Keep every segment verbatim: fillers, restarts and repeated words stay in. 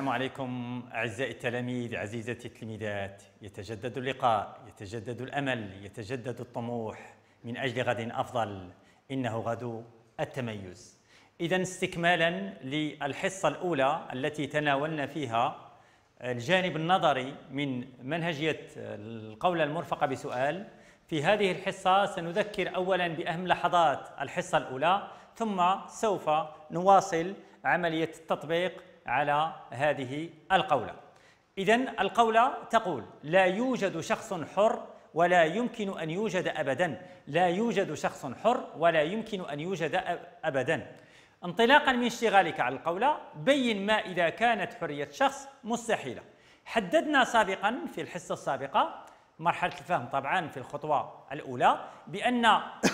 عليكم أعزائي التلاميذ، عزيزتي التلميذات. يتجدد اللقاء، يتجدد الأمل، يتجدد الطموح من أجل غد أفضل. إنه غد التميز. إذن استكمالا للحصة الأولى التي تناولنا فيها الجانب النظري من منهجية القولة المرفقة بسؤال، في هذه الحصة سنذكر أولا بأهم لحظات الحصة الأولى، ثم سوف نواصل عملية التطبيق على هذه القولة. إذن القولة تقول: لا يوجد شخص حر ولا يمكن أن يوجد أبدا. لا يوجد شخص حر ولا يمكن أن يوجد أبدا. انطلاقا من اشتغالك على القولة، بين ما إذا كانت حرية شخص مستحيلة. حددنا سابقا في الحصة السابقة مرحلة الفهم طبعا في الخطوة الأولى بأن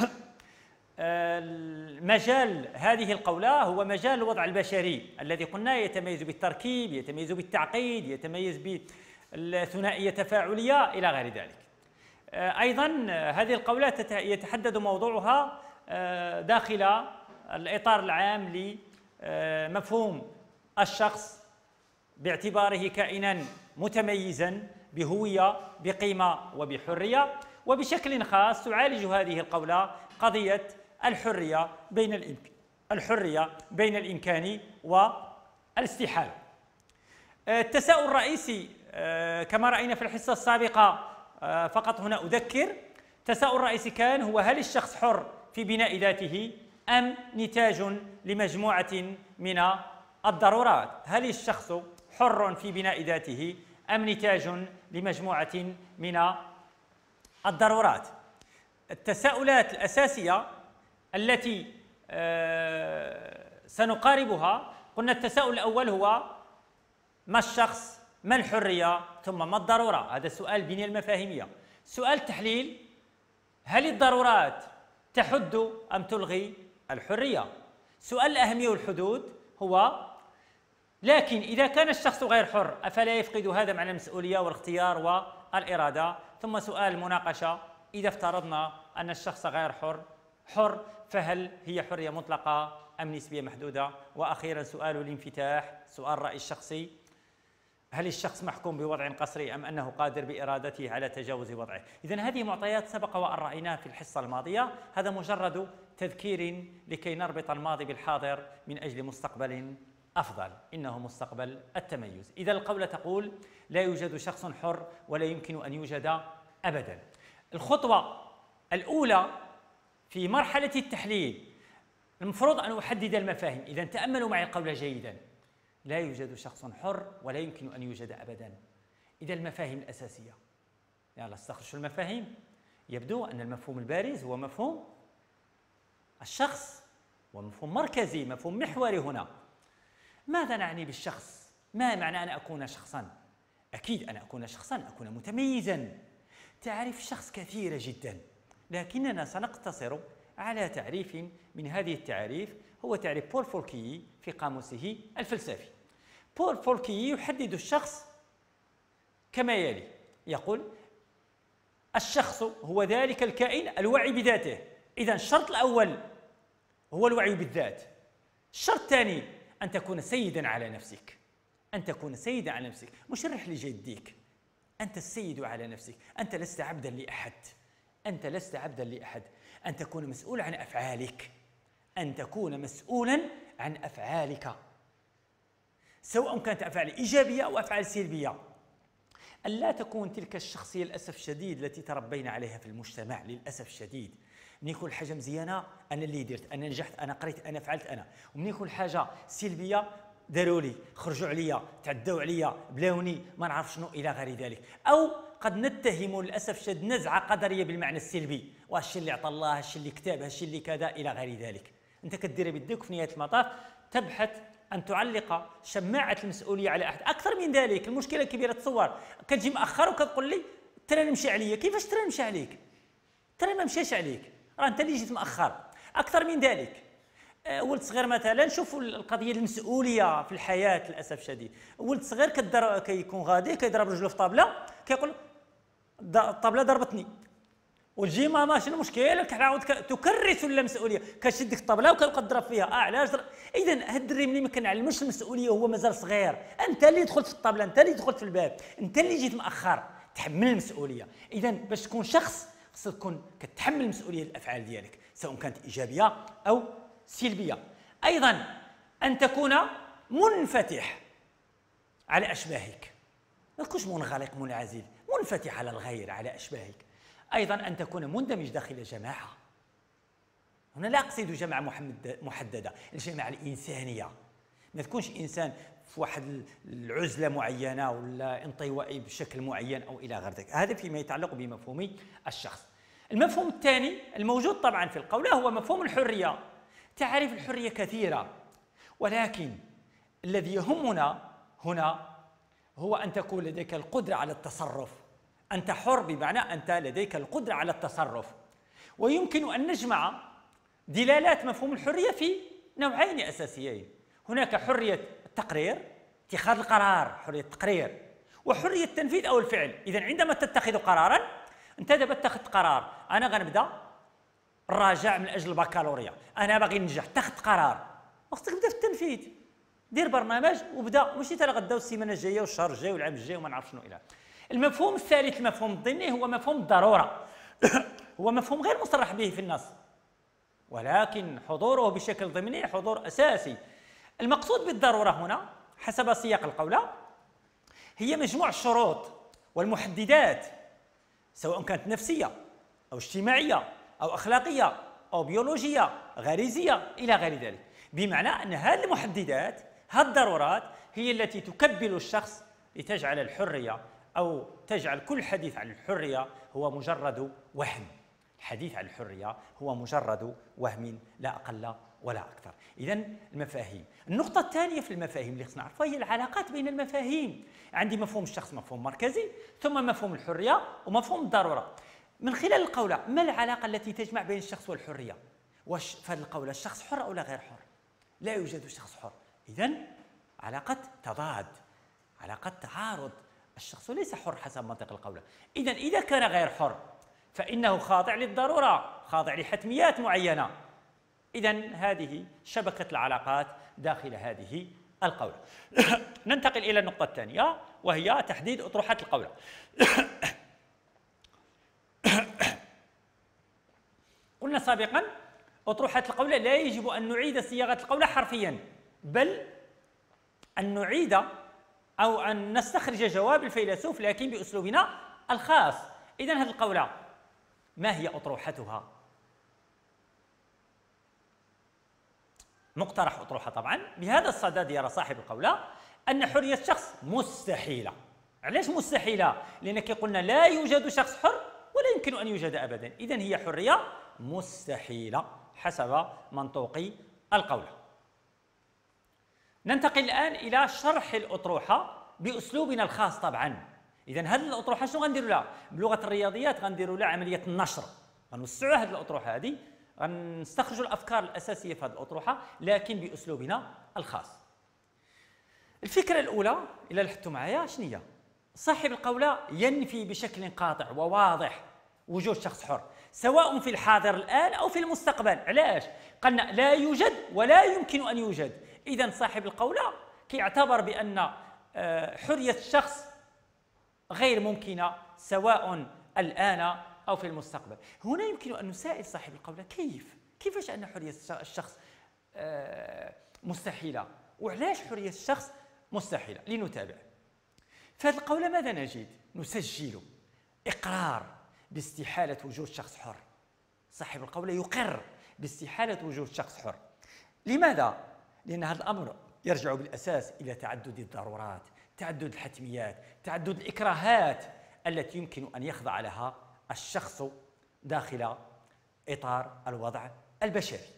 مجال هذه القولة هو مجال الوضع البشري الذي قلنا يتميز بالتركيب، يتميز بالتعقيد، يتميز بالثنائية التفاعلية إلى غير ذلك. أيضا هذه القولة يتحدد موضوعها داخل الإطار العام لمفهوم الشخص باعتباره كائنا متميزا بهوية بقيمة وبحرية، وبشكل خاص تعالج هذه القولة قضية الحرية بين الإمكان الحرية بين الإمكان والاستحالة. التساؤل الرئيسي كما رأينا في الحصة السابقة، فقط هنا أذكر، التساؤل الرئيسي كان هو: هل الشخص حر في بناء ذاته أم نتاج لمجموعة من الضرورات؟ هل الشخص حر في بناء ذاته أم نتاج لمجموعة من الضرورات؟ التساؤلات الأساسية التي سنقاربها، قلنا التساؤل الأول هو: ما الشخص؟ ما الحرية؟ ثم ما الضرورة؟ هذا السؤال البنية المفاهيمية. سؤال التحليل: هل الضرورات تحد أم تلغي الحرية؟ سؤال الأهمية والحدود هو: لكن إذا كان الشخص غير حر أفلا يفقد هذا معنى المسؤولية والاختيار والإرادة؟ ثم سؤال المناقشة: إذا افترضنا أن الشخص غير حر حر فهل هي حرية مطلقة أم نسبية محدودة؟ وأخيرا سؤال الانفتاح، سؤال الرأي الشخصي: هل الشخص محكوم بوضع قصري أم أنه قادر بإرادته على تجاوز وضعه؟ إذن هذه معطيات سبق وأن رأيناها في الحصة الماضية، هذا مجرد تذكير لكي نربط الماضي بالحاضر من أجل مستقبل أفضل. إنه مستقبل التميز. إذا القولة تقول: لا يوجد شخص حر ولا يمكن أن يوجد أبدا. الخطوة الأولى في مرحلة التحليل المفروض أن أحدد المفاهيم. إذا تأملوا معي القولة جيدا: لا يوجد شخص حر ولا يمكن أن يوجد أبدا. إذا المفاهيم الأساسية، يلا استخرجوا المفاهيم. يبدو أن المفهوم البارز هو مفهوم الشخص، ومفهوم مركزي، مفهوم محوري هنا. ماذا نعني بالشخص؟ ما معنى أن أكون شخصا؟ أكيد أن أكون شخصا أكون متميزا. تعريف الشخص كثيرة جدا، لكننا سنقتصر على تعريف من هذه التعاريف، هو تعريف بول فولكي في قاموسه الفلسفي. بول فولكي يحدد الشخص كما يلي: يقول: الشخص هو ذلك الكائن الواعي بذاته. إذن الشرط الأول هو الوعي بالذات. الشرط الثاني أن تكون سيدا على نفسك، أن تكون سيدا على نفسك، مشرح لجديك. أنت السيد على نفسك، أنت لست عبدا لأحد، أنت لست عبدا لأحد. أن تكون مسؤول عن أفعالك، أن تكون مسؤولا عن أفعالك، سواء كانت أفعال إيجابية أو أفعال سلبية. أن لا تكون تلك الشخصية للأسف الشديد التي تربينا عليها في المجتمع للأسف الشديد. من يكون حاجة مزيانة أنا اللي درت، أنا نجحت، أنا قريت، أنا فعلت أنا. ومن يكون حاجة سلبية: داروا لي، خرجوا عليا، تعدوا عليا، بلاوني، ما نعرف شنو إلى غير ذلك. أو قد نتهم للأسف الشديد نزعة قدرية بالمعنى السلبي: وهالشيء اللي عطى الله، هالشيء اللي كتب، هالشيء اللي كذا إلى غير ذلك. أنت كدير بيديك، في نهاية المطاف تبحث أن تعلق شماعة المسؤولية على أحد. أكثر من ذلك، المشكلة الكبيرة تصور كتجي مأخر وكتقول لي: ترى نمشي عليا. كيفاش ترى نمشي عليك؟ ترى ما مشاش عليك، راه أنت اللي جيت مأخر. أكثر من ذلك، ولد صغير مثلا، شوفوا القضيه المسؤوليه في الحياه للاسف الشديد. ولد صغير كيكون غادي كيضرب رجله في طابله، كيقول: الطابله ضربتني، وتجي ماما شنو المشكل؟ كتعاود تكرس ولا مسؤوليه، كتشد ديك الطبله وكتبقى تضرب فيها. اه علاش؟ اذا هاد الدري ملي ما كنعلموش المسؤوليه وهو مازال صغير، انت اللي دخلت في الطبله، انت اللي دخلت في الباب، انت اللي جيت مأخر، تحمل المسؤوليه. اذا باش تكون شخص خصك تكون كتحمل المسؤوليه الافعال ديالك، سواء كانت ايجابيه او سلبيه. ايضا ان تكون منفتح على اشباهك، ما تكونش منغلق منعزل، منفتح على الغير على اشباهك. ايضا ان تكون مندمج داخل جماعه. هنا لا اقصد جماعه محدده، الجماعه الانسانيه. ما تكونش انسان في واحد العزله معينه ولا انطوائي بشكل معين او الى غير ذلك. هذا فيما يتعلق بمفهوم الشخص. المفهوم الثاني الموجود طبعا في القولة هو مفهوم الحريه. تعريف الحريه كثيره، ولكن الذي يهمنا هنا هو ان تكون لديك القدره على التصرف. انت حر بمعنى انت لديك القدره على التصرف. ويمكن ان نجمع دلالات مفهوم الحريه في نوعين اساسيين. هناك حريه التقرير، اتخاذ القرار، حريه التقرير، وحريه التنفيذ او الفعل. اذا عندما تتخذ قرارا، انت دابا اتخذت قرار، انا غنبدا الراجع من اجل البكالوريا، انا باغي ننجح، اتخذت قرار، خصك تبدا في التنفيذ. دير برنامج وبدا، ماشي حتى غداو السيمانه الجايه والشهر الجاي والعام الجاي وما نعرف شنو الى. المفهوم الثالث المفهوم الضمني هو مفهوم الضروره. هو مفهوم غير مصرح به في النص، ولكن حضوره بشكل ضمني حضور اساسي. المقصود بالضروره هنا حسب سياق القولة هي مجموع الشروط والمحددات، سواء كانت نفسيه او اجتماعيه او اخلاقيه او بيولوجيه غريزيه الى غير ذلك. بمعنى ان هذه المحددات، هذه الضرورات هي التي تكبل الشخص لتجعل الحريه او تجعل كل حديث عن الحريه هو مجرد وهم. الحديث عن الحريه هو مجرد وهم لا اقل ولا اكثر. اذا المفاهيم. النقطه الثانيه في المفاهيم اللي خصنا نعرفها هي العلاقات بين المفاهيم. عندي مفهوم الشخص مفهوم مركزي، ثم مفهوم الحريه ومفهوم الضروره. من خلال القولة ما العلاقه التي تجمع بين الشخص والحريه؟ واش في هذه القولة الشخص حر او لا غير حر؟ لا يوجد شخص حر. اذا علاقه تضاد، علاقه تعارض. الشخص ليس حر حسب منطق القولة. اذا اذا كان غير حر فانه خاضع للضروره، خاضع لحتميات معينه. اذا هذه شبكه العلاقات داخل هذه القولة. ننتقل الى النقطه الثانيه وهي تحديد اطروحات القولة. قلنا سابقا اطروحات القولة لا يجب ان نعيد صياغه القولة حرفيا، بل ان نعيد او ان نستخرج جواب الفيلسوف لكن باسلوبنا الخاص. اذا هذه القولة ما هي اطروحتها؟ مقترح اطروحه طبعا بهذا الصدد يرى صاحب القولة ان حريه الشخص مستحيله. علاش مستحيله؟ لان كي قلنا لا يوجد شخص حر ولا يمكن ان يوجد ابدا. اذا هي حريه مستحيله حسب منطوق القولة. ننتقل الان الى شرح الاطروحه باسلوبنا الخاص طبعا. اذا هذه الاطروحه شنو غنديروا لها؟ بلغه الرياضيات غنديروا لها عمليه النشر، غنوسعوا هذه الاطروحه هذه، غنستخرجوا الافكار الاساسيه في هذه الاطروحه لكن باسلوبنا الخاص. الفكره الاولى الى لاحظتوا معايا شنو هي؟ صاحب القولة ينفي بشكل قاطع وواضح وجود شخص حر، سواء في الحاضر الان او في المستقبل. علاش؟ قالنا لا يوجد ولا يمكن ان يوجد. اذا صاحب القولة كيعتبر بان حريه الشخص غير ممكنه سواء الان او في المستقبل. هنا يمكن ان نسائل صاحب القولة كيف؟ كيفاش ان حريه الشخص مستحيله؟ وعلاش حريه الشخص مستحيله؟ لنتابع. في هذه القولة ماذا نجد؟ نسجل اقرار باستحاله وجود شخص حر. صاحب القولة يقر باستحاله وجود شخص حر. لماذا؟ لان هذا الامر يرجع بالاساس الى تعدد الضرورات، تعدد الحتميات، تعدد الاكراهات التي يمكن ان يخضع لها الشخص داخل اطار الوضع البشري.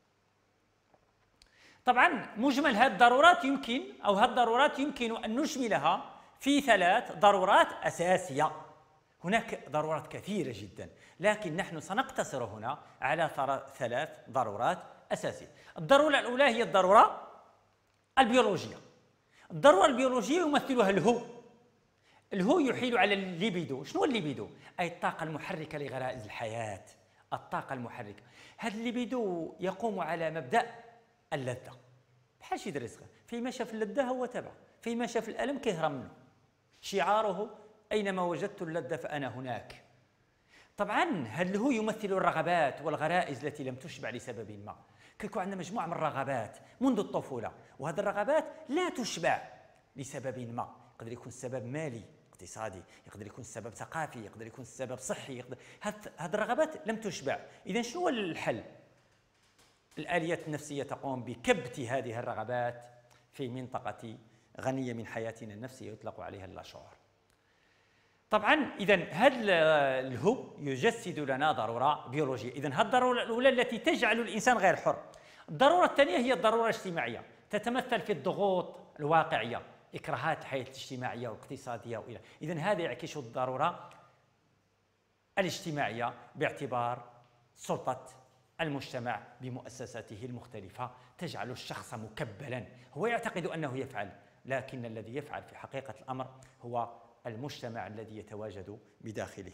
طبعا مجمل هذه الضرورات يمكن او هذه الضرورات يمكن ان نشملها في ثلاث ضرورات اساسيه. هناك ضرورات كثيره جدا لكن نحن سنقتصر هنا على ثلاث ضرورات اساسيه. الضروره الاولى هي الضروره البيولوجيه. الضروره البيولوجيه يمثلها الهو. الهو يحيل على الليبيدو. شنو الليبيدو؟ أي الطاقة المحركة لغرائز الحياة. الطاقة المحركة، هذا الليبيدو يقوم على مبدأ اللذة، بحال شي دري صغير فيما شاف اللذة هو تبع، فيما شاف الألم كيهرب منه. شعاره أينما وجدت اللذة فأنا هناك. طبعا هذا الهو يمثل الرغبات والغرائز التي لم تشبع لسبب ما. كيكون عندنا مجموعة من الرغبات منذ الطفولة، وهذه الرغبات لا تشبع لسبب ما. يقدر يكون السبب مالي اقتصادي، يقدر يكون السبب ثقافي، يقدر يكون السبب صحي، يقدر هذه الرغبات لم تشبع. إذا شنو هو الحل؟ الآليات النفسية تقوم بكبت هذه الرغبات في منطقة غنية من حياتنا النفسية يطلق عليها اللاشعور. طبعا إذا هذا الهو يجسد لنا ضرورة بيولوجية. إذا هذه الضرورة الأولى التي تجعل الإنسان غير حر. الضرورة الثانية هي الضرورة الاجتماعية، تتمثل في الضغوط الواقعية، إكراهات الحياة الاجتماعية والاقتصادية وإلى. إذا هذا يعكس الضرورة الاجتماعية باعتبار سلطة المجتمع بمؤسساته المختلفة تجعل الشخص مكبلا. هو يعتقد أنه يفعل، لكن الذي يفعل في حقيقة الأمر هو المجتمع الذي يتواجد بداخله.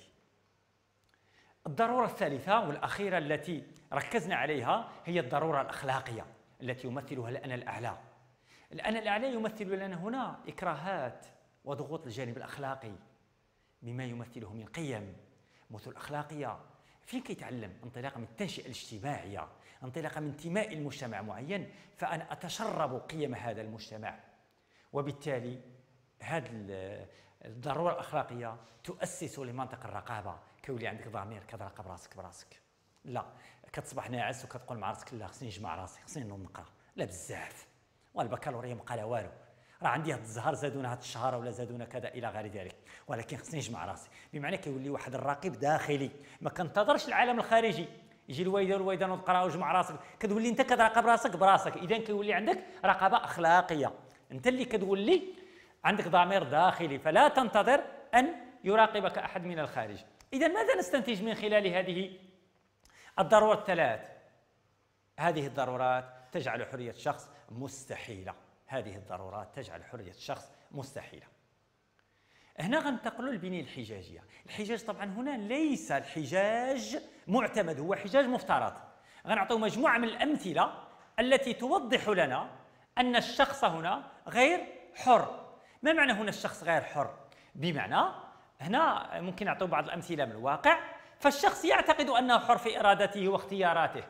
الضرورة الثالثة والأخيرة التي ركزنا عليها هي الضرورة الأخلاقية التي يمثلها الأنا الأعلى. الأنا الأعلى يمثل لنا هنا إكراهات وضغوط الجانب الأخلاقي بما يمثله من قيم مثل أخلاقية. فين كيتعلم؟ انطلاقا من التنشئة الاجتماعية، انطلاقا من انتماء المجتمع معين، فأنا أتشرب قيم هذا المجتمع. وبالتالي هذه الضرورة الأخلاقية تؤسس لمنطق الرقابة. كيولي عندك ضمير كتراقب راسك براسك، لا كتصبح ناعس وكتقول مع راسك لا خصني نجمع راسي، خصني نوض نقرا، لا بزاف، والبكالوريا ما بقى لا والو، راه عندي هاد الزهر زادونا هاد الشهر ولا زادونا كذا الى غير ذلك، ولكن خصني نجمع راسي. بمعنى كيولي واحد الراقب داخلي، ما كنتظرش العالم الخارجي يجي الوالده والوالده نوض قرا وجمع راسك، كتولي انت كتراقب راسك براسك. اذا كيولي عندك رقابه اخلاقيه، انت اللي كتولي عندك ضمير داخلي، فلا تنتظر ان يراقبك احد من الخارج. اذا ماذا نستنتج من خلال هذه الضرورات الثلاث؟ هذه الضرورات تجعل حريه الشخص مستحيله. هذه الضرورات تجعل حريه الشخص مستحيله. هنا غننتقلوا للبنية الحجاجية. الحجاج طبعا هنا ليس الحجاج معتمد، هو حجاج مفترض. غنعطيو مجموعة من الأمثلة التي توضح لنا أن الشخص هنا غير حر. ما معنى هنا الشخص غير حر؟ بمعنى هنا ممكن نعطيو بعض الأمثلة من الواقع. فالشخص يعتقد أنه حر في إرادته واختياراته،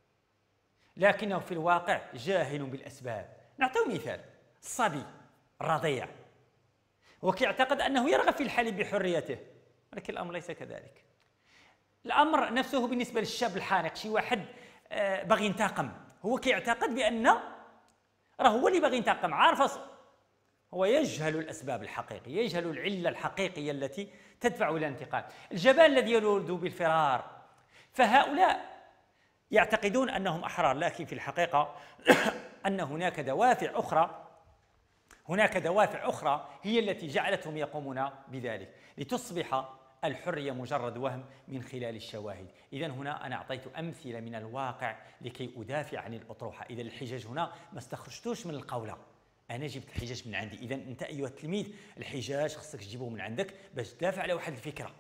لكنه في الواقع جاهل بالأسباب. نعطيو مثال: الصبي الرضيع هو كيعتقد أنه يرغب في الحليب بحريته، ولكن الأمر ليس كذلك. الأمر نفسه بالنسبة للشاب الحانق، شي واحد باغي ينتقم، هو كيعتقد بأن راه هو اللي باغي ينتقم، عارف هو يجهل الأسباب الحقيقية، يجهل العلة الحقيقية التي تدفع إلى الانتقام. الجبان الذي يولد بالفرار، فهؤلاء يعتقدون أنهم أحرار، لكن في الحقيقة أن هناك دوافع أخرى هناك دوافع أخرى هي التي جعلتهم يقومون بذلك، لتصبح الحرية مجرد وهم من خلال الشواهد. إذا هنا أنا أعطيت أمثلة من الواقع لكي أدافع عن الأطروحة. إذا الحجاج هنا ما استخرجتوش من القولة، أنا جبت الحجاج من عندي. إذا أنت أيها التلميذ الحجاج خصك تجيبه من عندك باش تدافع على واحد الفكرة.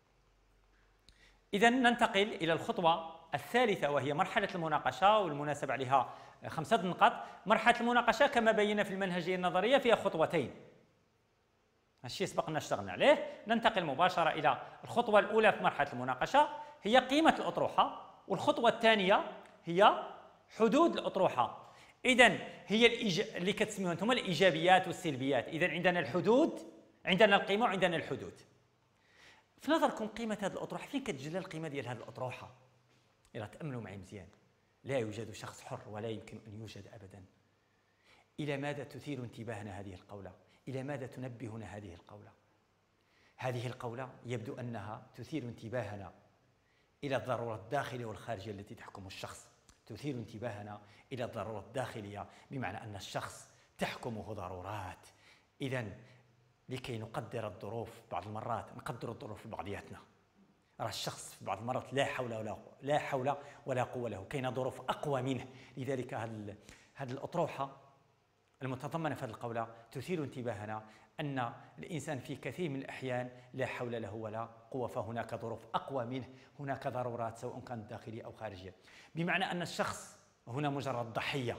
إذا ننتقل إلى الخطوة الثالثة وهي مرحلة المناقشة، والمناسب عليها خمسة نقاط. مرحلة المناقشة كما بينا في المنهجية النظرية فيها خطوتين، هالشيء سبقنا اشتغلنا عليه. ننتقل مباشرة إلى الخطوة الأولى في مرحلة المناقشة هي قيمة الأطروحة، والخطوة الثانية هي حدود الأطروحة. إذا هي الإيج... اللي كتسميوها أنتم الإيجابيات والسلبيات. إذا عندنا الحدود، عندنا القيمة وعندنا الحدود. في نظركم قيمة هذه الأطروحة فين كتجلى القيمة ديال هذه الأطروحة؟ إلا تأملوا معي مزيان، لا يوجد شخص حر ولا يمكن أن يوجد أبدا. إلى ماذا تثير انتباهنا هذه القولة؟ إلى ماذا تنبهنا هذه القولة؟ هذه القولة يبدو أنها تثير انتباهنا إلى الضرورة الداخلية والخارجية التي تحكم الشخص. تثير انتباهنا إلى الضرورة الداخلية، بمعنى أن الشخص تحكمه ضرورات. إذا لكي نقدر الظروف بعض المرات نقدر الظروف لبعضياتنا. راه الشخص في بعض المرات لا حول ولا لا حول ولا قوة له، كاينه ظروف أقوى منه. لذلك هذه هذه الأطروحة المتضمنة في هذه القولة تثير انتباهنا أن الإنسان في كثير من الأحيان لا حول له ولا قوة، فهناك ظروف أقوى منه، هناك ضرورات سواء كانت داخلية أو خارجية، بمعنى أن الشخص هنا مجرد ضحية،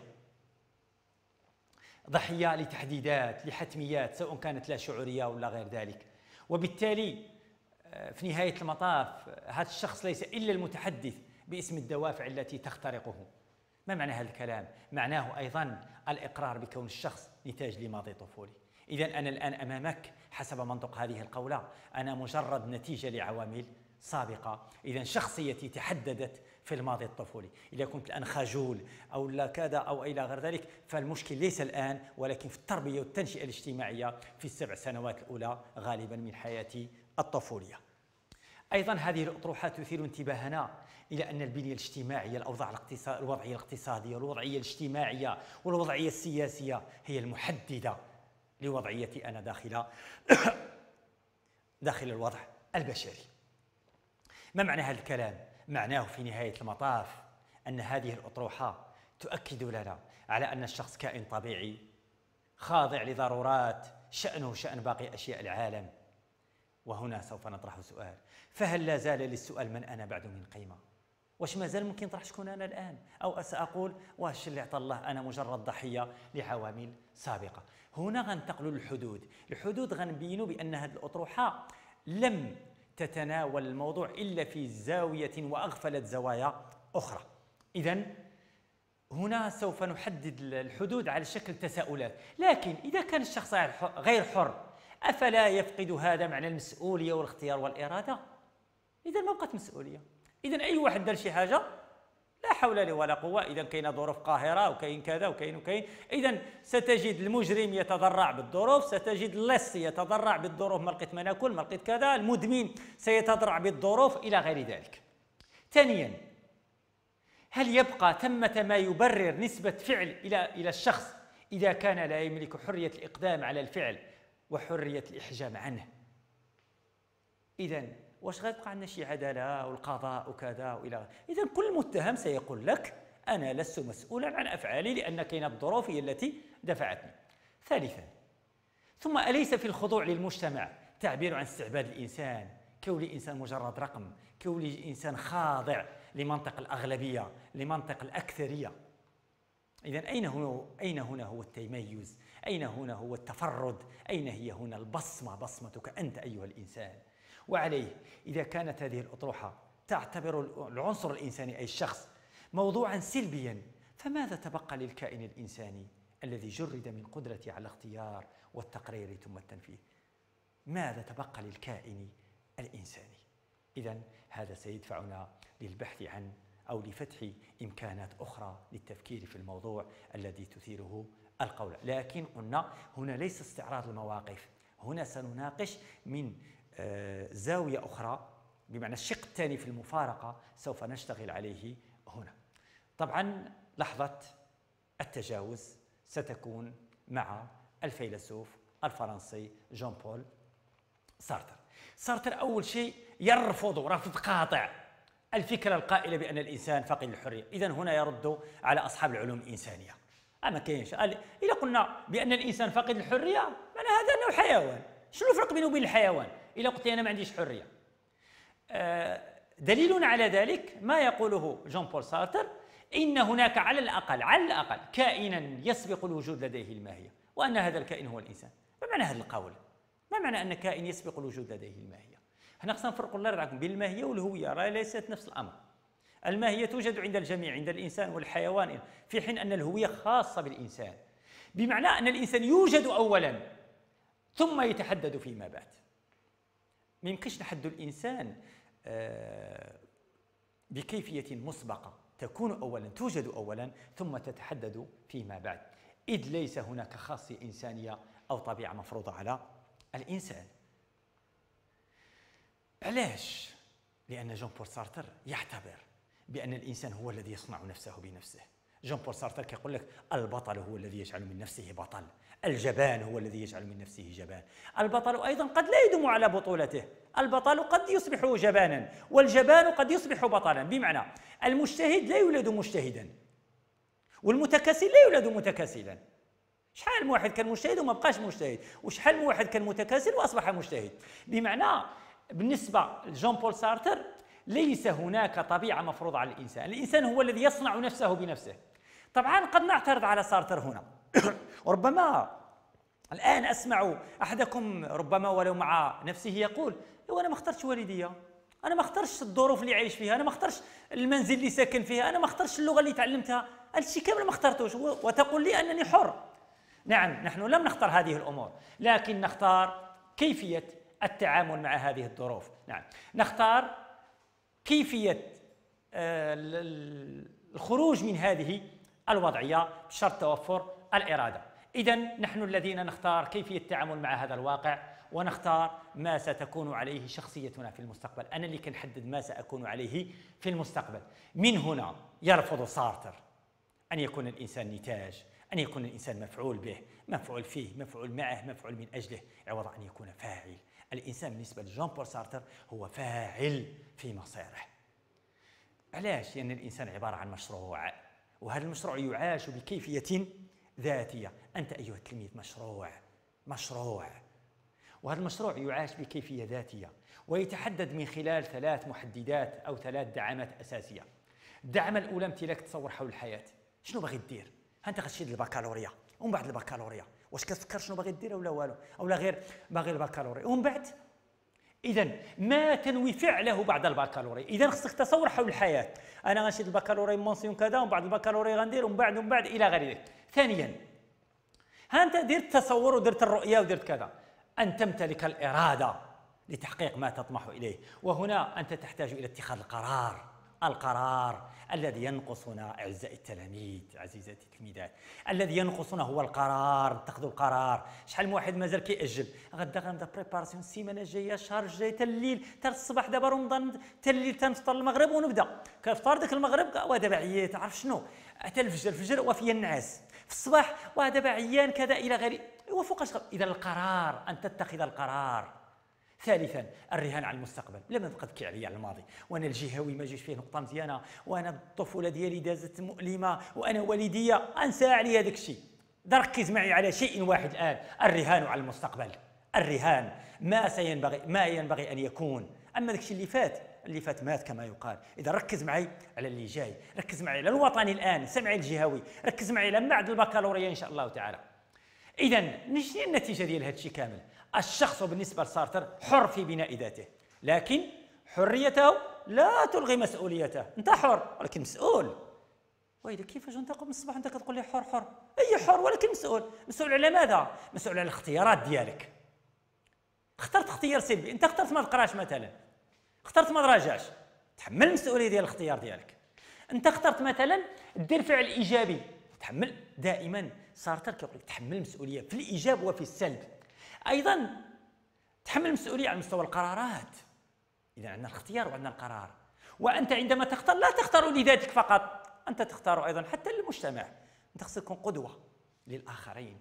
ضحية لتحديدات لحتميات سواء كانت لا شعورية ولا غير ذلك. وبالتالي في نهاية المطاف هذا الشخص ليس إلا المتحدث باسم الدوافع التي تخترقه. ما معنى هذا الكلام؟ معناه أيضا الإقرار بكون الشخص نتاج لماضي طفولي. إذن أنا الآن أمامك حسب منطق هذه القولة أنا مجرد نتيجة لعوامل سابقة. إذن شخصيتي تحددت في الماضي الطفولي. إذا كنت الآن خجول أو لا كذا أو إلى غير ذلك، فالمشكل ليس الآن ولكن في التربية والتنشئة الاجتماعية في السبع سنوات الأولى غالبا من حياتي الطفولية. أيضا هذه الأطروحات تثير انتباهنا إلى أن البنية الاجتماعية، الأوضاع الاقتصاد، الوضعية الاقتصادية والوضعية الاجتماعية والوضعية السياسية هي المحددة لوضعيتي أنا داخل داخل الوضع البشري. ما معنى هذا الكلام؟ معناه في نهاية المطاف أن هذه الأطروحة تؤكد لنا على أن الشخص كائن طبيعي خاضع لضرورات شأنه شأن باقي أشياء العالم. وهنا سوف نطرح سؤال، فهل لا زال للسؤال من أنا بعد من قيمة؟ واش ما زال ممكن نطرح شكون أنا الآن؟ أو سأقول واش اللي عطى الله أنا مجرد ضحية لعوامل سابقة؟ هنا غننتقلوا للحدود. الحدود غنبينوا بأن هذه الأطروحة لم تتناول الموضوع إلا في زاوية وأغفلت زوايا أخرى. إذن هنا سوف نحدد الحدود على شكل تساؤلات، لكن إذا كان الشخص غير حر أفلا يفقد هذا معنى المسؤولية والاختيار والإرادة؟ إذا ما بقت مسؤولية. إذا أي واحد دار شي حاجة لا حول له ولا قوة. إذا كاينة ظروف قاهرة وكاين كذا وكاين وكاين، إذا ستجد المجرم يتضرع بالظروف، ستجد اللص يتضرع بالظروف، ما لقيت ما ناكل، ما لقيت كذا، المدمن سيتضرع بالظروف إلى غير ذلك. ثانيا، هل يبقى ثمة ما يبرر نسبة فعل إلى إلى الشخص إذا كان لا يملك حرية الإقدام على الفعل وحرية الإحجام عنه؟ إذن واش غيبقى عندنا شي عدالة والقضاء وكذا وإلى؟ إذن كل متهم سيقول لك أنا لست مسؤولا عن أفعالي لأن كاينة الظروف هي التي دفعتني. ثالثا، ثم أليس في الخضوع للمجتمع تعبير عن استعباد الإنسان، كون الإنسان مجرد رقم، كون الإنسان خاضع لمنطق الأغلبية، لمنطق الأكثرية؟ إذن أين هنا أين هنا هو التميز؟ أين هنا هو التفرد؟ أين هي هنا البصمة، بصمتك أنت أيها الإنسان؟ وعليه إذا كانت هذه الأطروحة تعتبر العنصر الإنساني أي الشخص موضوعا سلبيا، فماذا تبقى للكائن الإنساني الذي جرد من قدرته على الاختيار والتقرير ثم التنفيذ؟ ماذا تبقى للكائن الإنساني؟ إذن هذا سيدفعنا للبحث عن أو لفتح إمكانات أخرى للتفكير في الموضوع الذي تثيره القولة. لكن قلنا هنا ليس استعراض المواقف، هنا سنناقش من زاوية أخرى، بمعنى الشق الثاني في المفارقة سوف نشتغل عليه هنا. طبعا لحظة التجاوز ستكون مع الفيلسوف الفرنسي جون بول سارتر. سارتر أول شيء يرفض رفض قاطع الفكرة القائلة بأن الإنسان فقيد للحرية. إذن هنا يرد على أصحاب العلوم الإنسانية. أما كاينش إذا قلنا بأن الإنسان فقيد للحرية معنى هذا أنه حيوان. شنو الفرق بينه وبين الحيوان؟ إلا قلت أنا ما عنديش حرية. دليلنا على ذلك ما يقوله جون بول سارتر، إن هناك على الأقل على الأقل كائنا يسبق الوجود لديه الماهية، وأن هذا الكائن هو الإنسان. ما معنى هذا القول؟ ما معنى أن كائن يسبق الوجود لديه الماهية؟ هنا خصنا نفرقوا الله يرضى عليكم بين الماهية والهوية، راه ليست نفس الأمر. الماهية توجد عند الجميع، عند الإنسان والحيوان، في حين أن الهوية خاصة بالإنسان، بمعنى أن الإنسان يوجد أولا ثم يتحدد فيما بعد. ما يمكنش نحدد الإنسان بكيفية مسبقة، تكون أولا، توجد أولا ثم تتحدد فيما بعد، إذ ليس هناك خاصية إنسانية أو طبيعة مفروضة على الإنسان. علاش؟ لأن جون بول سارتر يعتبر بأن الإنسان هو الذي يصنع نفسه بنفسه. جون بول سارتر كيقول لك البطل هو الذي يجعل من نفسه بطل، الجبان هو الذي يجعل من نفسه جبان. البطل أيضا قد لا يدوم على بطولته، البطل قد يصبح جبانا والجبان قد يصبح بطلا، بمعنى المجتهد لا يولد مجتهدا والمتكاسل لا يولد متكاسلا. شحال من واحد كان مجتهد وما بقاش مجتهد، وشحال من واحد كان متكاسل واصبح مجتهد. بمعنى بالنسبه لجون بول سارتر ليس هناك طبيعه مفروضه على الانسان، الانسان هو الذي يصنع نفسه بنفسه. طبعا قد نعترض على سارتر هنا وربما الان اسمع احدكم ربما ولو مع نفسه يقول لو انا ما اخترتش والديه، انا ما اخترتش الظروف اللي عايش فيها، انا ما اخترتش المنزل اللي ساكن فيها، انا ما اخترتش اللغه اللي تعلمتها، هادشي كامل ما اخترتوش وتقول لي انني حر. نعم، نحن لم نختار هذه الامور، لكن نختار كيفيه التعامل مع هذه الظروف. نعم، نختار كيفيه الخروج من هذه الوضعيه بشرط توفر الاراده. اذا نحن الذين نختار كيفيه التعامل مع هذا الواقع، ونختار ما ستكون عليه شخصيتنا في المستقبل. أنا اللي كنحدد ما سأكون عليه في المستقبل. من هنا يرفض سارتر أن يكون الإنسان نتاج، أن يكون الإنسان مفعول به، مفعول فيه، مفعول معه، مفعول من أجله، عوض أن يكون فاعل. الإنسان بالنسبة لجون بول سارتر هو فاعل في مصيره. علاش؟ لأن الإنسان عبارة عن مشروع، وهذا المشروع يعاش بكيفية ذاتية. أنت أيها التلميذ مشروع، مشروع، وهذا المشروع يعاش بكيفية ذاتية، ويتحدد من خلال ثلاث محددات أو ثلاث دعامات أساسية. الدعامة الأولى امتلاك تصور حول الحياة. شنو باغي دير؟ ها أنت غتشد البكالوريا، ومن بعد البكالوريا واش كتفكر شنو باغي دير ولا والو، أولا غير باغي البكالوريا ومن بعد؟ إذا ما تنوي فعله بعد البكالوريا؟ إذا خصك تصور حول الحياة. أنا غنشد البكالوريا مونسيون كذا، ومن بعد البكالوريا غندير، ومن بعد ومن بعد إلى غير ذلك. ثانيا، ها أنت درت التصور ودرت الرؤية ودرت كذا، أن تمتلك الإرادة لتحقيق ما تطمح إليه، وهنا أنت تحتاج إلى اتخاذ القرار، القرار الذي ينقصنا أعزائي التلاميذ، عزيزاتي التلميذات، الذي ينقصنا هو القرار. اتخذوا القرار. شحال من واحد مازال كيأجل، غدا غنبدا بريباراسيون السيمانه الجايه، الشهر الجاي، حتى الليل، حتى الصباح، دابا رمضان، حتى الليل تنفطر المغرب ونبدا، كنفطر داك المغرب ودابا عييت، عرف شنو، حتى الفجر، الفجر وفي النعاس، في الصباح ودابا عيان كذا إلى غير. وفوقاش. إذا القرار، أن تتخذ القرار. ثالثا، الرهان على المستقبل. بلا ما تبقى تبكي عليا على الماضي، وانا الجهوي ما جيش فيه نقطه مزيانه، وانا الطفوله ديالي دازت مؤلمه، وانا والديه، انسى عليا داك الشيء. ركز معي على شيء واحد الان، الرهان على المستقبل. الرهان ما سينبغي ما ينبغي ان يكون. اما داك الشيء اللي فات، اللي فات مات كما يقال. اذا ركز معي على اللي جاي، ركز معي على الوطني الان، سمعي الجهوي، ركز معي على بعد البكالوريا ان شاء الله تعالى. اذا نجي النتيجه ديال هذا الشيء كامل. الشخص بالنسبه لسارتر حر في بناء ذاته، لكن حريته لا تلغي مسؤوليته. انت حر ولكن مسؤول. وإذا كيفاش انت من الصباح انت كتقول لي حر حر؟ اي حر ولكن مسؤول. مسؤول على ماذا؟ مسؤول على الاختيارات ديالك. اخترت اختيار سلبي، انت اخترت ما تقراش مثلا، اخترت ما تراجعش، تحمل المسؤوليه ديال الاختيار ديالك. انت اخترت مثلا دير فعل ايجابي، تحمل. دائما سارتر كيقول لك تحمل المسؤوليه في الايجاب وفي السلب. ايضا تحمل المسؤوليه على مستوى القرارات. اذا عندنا الاختيار وعندنا القرار، وانت عندما تختار لا تختار لذاتك فقط، انت تختار ايضا حتى للمجتمع. انت خصك تكون قدوه للاخرين.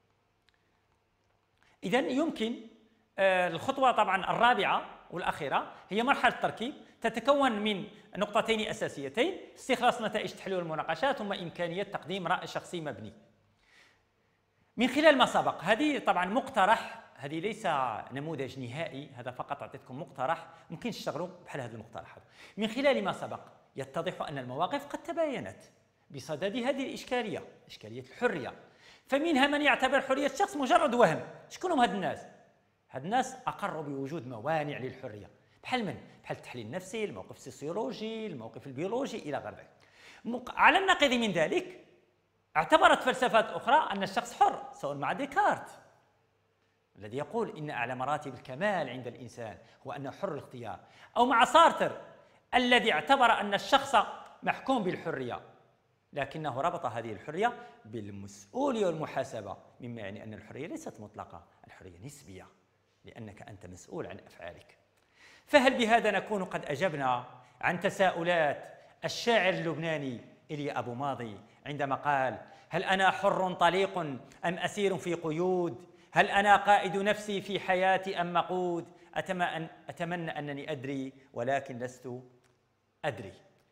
اذا يمكن آه الخطوه طبعا الرابعه والاخيره هي مرحله التركيب، تتكون من نقطتين اساسيتين: استخلاص نتائج تحليل المناقشات، ثم امكانيه تقديم راي شخصي مبني من خلال ما سبق. هذه طبعا مقترح، هذه ليس نموذج نهائي، هذا فقط اعطيتكم مقترح ممكن تشتغلوا بحال هذا المقترح. من خلال ما سبق يتضح ان المواقف قد تباينت بصدد هذه الاشكاليه، اشكاليه الحريه. فمنها من يعتبر حريه الشخص مجرد وهم. شكون هم هاد الناس؟ هاد الناس اقروا بوجود موانع للحريه، بحال من؟ بحال التحليل النفسي، الموقف السوسيولوجي، الموقف البيولوجي الى غير ذلك. على النقيض من ذلك اعتبرت فلسفات اخرى ان الشخص حر، سواء مع ديكارت الذي يقول ان اعلى مراتب الكمال عند الانسان هو انه حر الاختيار، او مع سارتر الذي اعتبر ان الشخص محكوم بالحريه، لكنه ربط هذه الحريه بالمسؤوليه والمحاسبه، مما يعني ان الحريه ليست مطلقه، الحريه نسبيه، لانك انت مسؤول عن افعالك. فهل بهذا نكون قد اجبنا عن تساؤلات الشاعر اللبناني إيليا أبو ماضي عندما قال: هل أنا حر طليق أم أسير في قيود؟ هل أنا قائد نفسي في حياتي أم مقود؟ أتمنى أنني أدري ولكن لست أدري.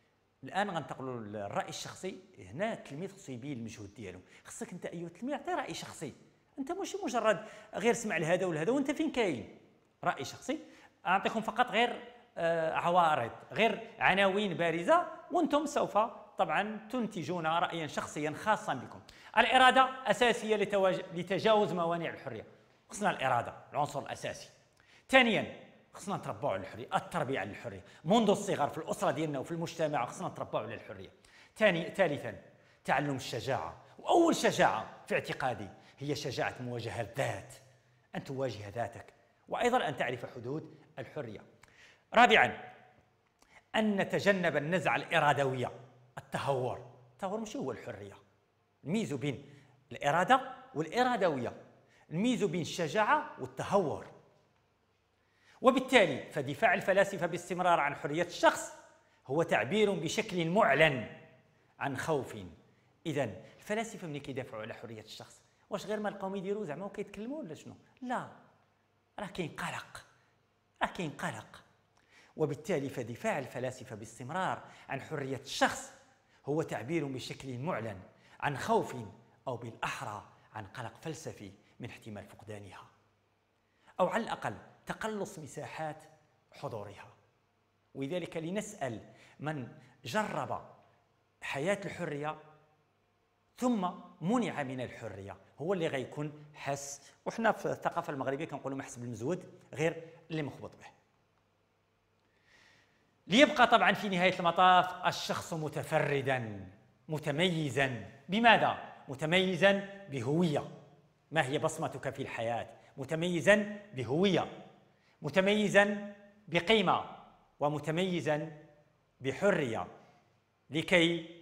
الان غننتقلوا للراي الشخصي. هنا التلميذ خصو يبين المجهود ديالو، خصك انت ايها التلميذ عطي راي شخصي، انت ماشي مجرد غير سمع لهذا ولهذا وانت فين كاين. راي شخصي، اعطيكم فقط غير آه عوارض، غير عناوين بارزه، وانتم سوف طبعا تنتجون رايا شخصيا خاصا بكم. الاراده اساسيه لتجاوز موانع الحريه، خصنا الاراده العنصر الاساسي. ثانيا خصنا نتربوا على الحريه، التربيه على الحريه منذ الصغر في الاسره ديالنا وفي المجتمع، خصنا نتربوا على الحريه. ثاني ثالثا تعلم الشجاعه، واول شجاعه في اعتقادي هي شجاعه مواجهه الذات، ان تواجه ذاتك، وايضا ان تعرف حدود الحريه. رابعا ان نتجنب النزعه الارادويه، التهور. التهور ماشي هو الحريه، نميزوا بين الاراده والارادويه، نميزوا بين الشجاعه والتهور. وبالتالي فدفاع الفلاسفه باستمرار عن حريه الشخص هو تعبير بشكل معلن عن خوف. اذا الفلاسفه ملي كيدافعوا على حريه الشخص، واش غير ما لقاهم يديروا زعما وكيتكلموا ولا شنو؟ لا، راه كاين قلق، راه كاين قلق. وبالتالي فدفاع الفلاسفه باستمرار عن حريه الشخص هو تعبير بشكل معلن عن خوف، او بالاحرى عن قلق فلسفي من احتمال فقدانها، او على الاقل تقلص مساحات حضورها. ولذلك لنسأل من جرب حياة الحرية ثم منع من الحرية، هو اللي غيكون حس، وحنا في الثقافة المغربية كنقولوا محس بالمزود غير اللي مخبط به. ليبقى طبعا في نهاية المطاف الشخص متفردا متميزا. بماذا؟ متميزا بهوية. ما هي بصمتك في الحياة؟ متميزا بهوية، متميزا بقيمة، ومتميزا بحرية، لكي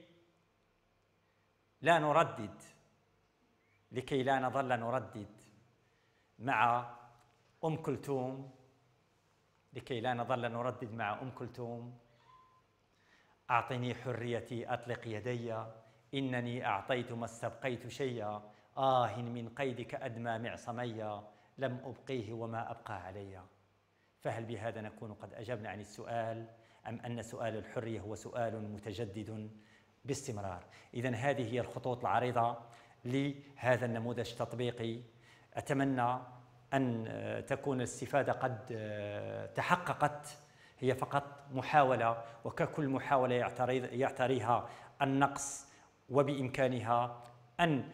لا نردد لكي لا نظل نردد مع أم كلثوم لكي لا نظل نردد مع أم كلثوم: أعطني حريتي أطلق يدي، إنني أعطيت ما استبقيت شيئا، آه من قيدك أدمى معصمي، لم أبقيه وما أبقى علي. فهل بهذا نكون قد أجبنا عن السؤال، أم أن سؤال الحرية هو سؤال متجدد باستمرار؟ إذن هذه هي الخطوط العريضة لهذا النموذج التطبيقي. أتمنى أن تكون الاستفادة قد تحققت، هي فقط محاولة، وككل محاولة يعتريها النقص، وبإمكانها أن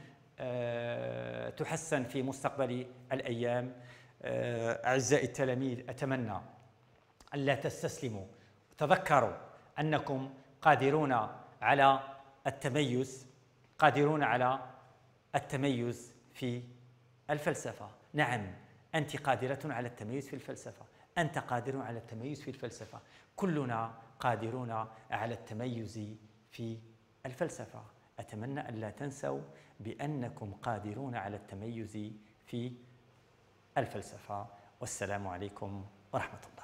تحسن في مستقبل الأيام. أعزائي التلاميذ، أتمنى أن لا تستسلموا، تذكروا أنكم قادرون على التميز، قادرون على التميز في الفلسفة. نعم، أنت قادرة على التميز في الفلسفة، أنت قادر على التميز في الفلسفة، كلنا قادرون على التميز في الفلسفة. أتمنى أن لا تنسوا بأنكم قادرون على التميز في الفلسفة. والسلام عليكم ورحمة الله.